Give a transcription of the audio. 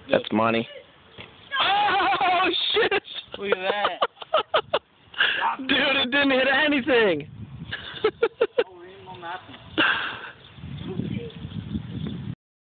That's money. Oh, shit! Look at that. Dude, it didn't hit anything.